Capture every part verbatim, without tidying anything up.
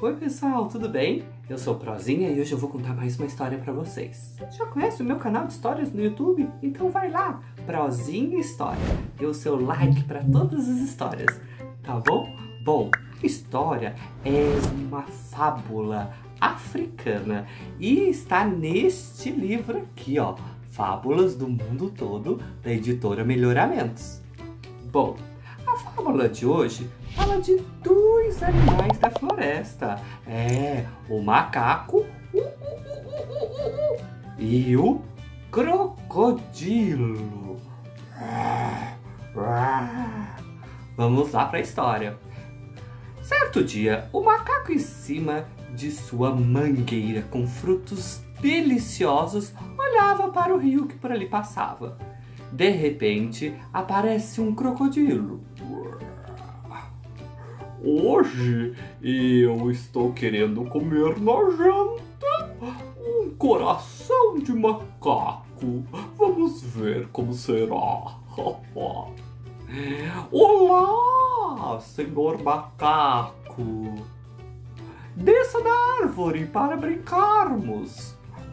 Oi pessoal, tudo bem? Eu sou o Prozinha e hoje eu vou contar mais uma história pra vocês. Já conhece o meu canal de histórias no YouTube? Então vai lá, Prozinha História. Dê o seu like pra todas as histórias, tá bom? Bom, a história é uma fábula africana e está neste livro aqui, ó, Fábulas do Mundo Todo, da editora Melhoramentos. Bom, a fábula de hoje fala de dois animais da floresta. É, o macaco e o crocodilo. Vamos lá para a história. Certo dia, o macaco em cima de sua mangueira com frutos deliciosos olhava para o rio que por ali passava. De repente, aparece um crocodilo. Hoje eu estou querendo comer na janta um coração de macaco. Vamos ver como será. Olá, senhor macaco. Desça da árvore para brincarmos.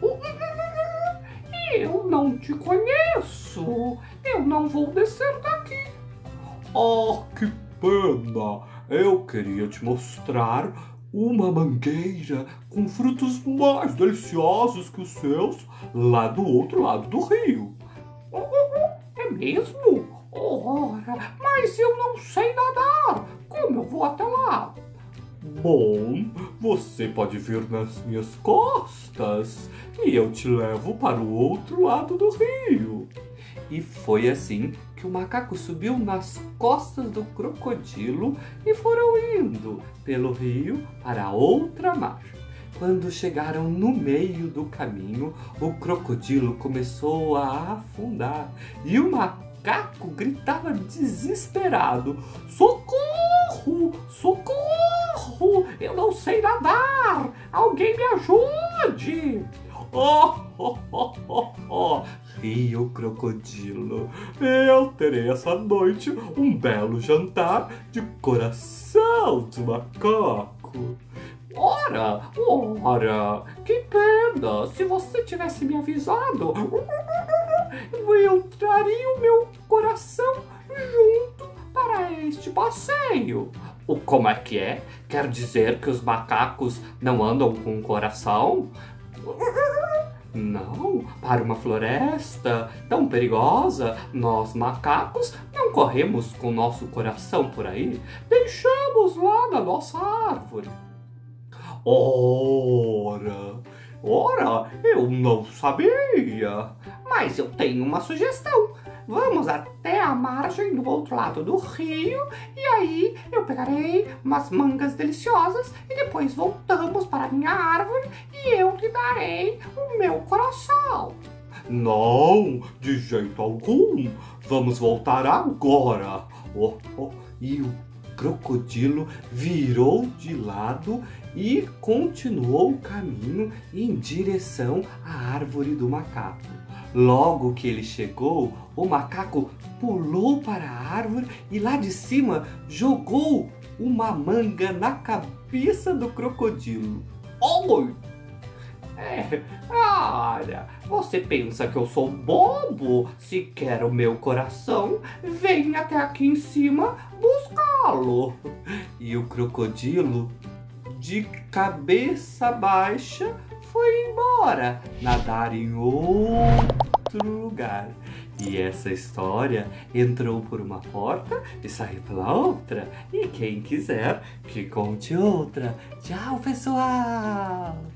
Eu não te conheço. Eu não vou descer daqui. Oh, que pena. Eu queria te mostrar uma mangueira com frutos mais deliciosos que os seus lá do outro lado do rio. É mesmo? Ora, mas eu não sei nadar. Como eu vou até lá? Bom, você pode vir nas minhas costas e eu te levo para o outro lado do rio. E foi assim que o macaco subiu nas costas do crocodilo e foram indo pelo rio para outra margem. Quando chegaram no meio do caminho, o crocodilo começou a afundar e o macaco gritava desesperado: socorro! Socorro! Eu não sei nadar! Alguém me ajude! Oh, oh, oh, oh, oh. Rio crocodilo, eu terei essa noite um belo jantar de coração de macaco. Ora, ora, que pena! Se você tivesse me avisado, eu traria o meu coração junto para este passeio. O como é que é? Quer dizer que os macacos não andam com coração? Não, para uma floresta tão perigosa, nós macacos não corremos com nosso coração por aí. Deixamos lá na nossa árvore. Ora, ora, eu não sabia. Mas eu tenho uma sugestão. Vamos até a margem do outro lado do rio e aí eu pegarei umas mangas deliciosas e depois voltamos para a minha árvore e eu lhe darei o meu coração. Não, de jeito algum. Vamos voltar agora. Oh, oh. E o crocodilo virou de lado e continuou o caminho em direção à árvore do macaco. Logo que ele chegou, o macaco pulou para a árvore e lá de cima jogou uma manga na cabeça do crocodilo. Oi! É, olha, você pensa que eu sou bobo? Se quer o meu coração, vem até aqui em cima buscá-lo. E o crocodilo, de cabeça baixa, foi embora nadar em outro lugar. E essa história entrou por uma porta e saiu pela outra. E quem quiser que conte outra. Tchau, pessoal!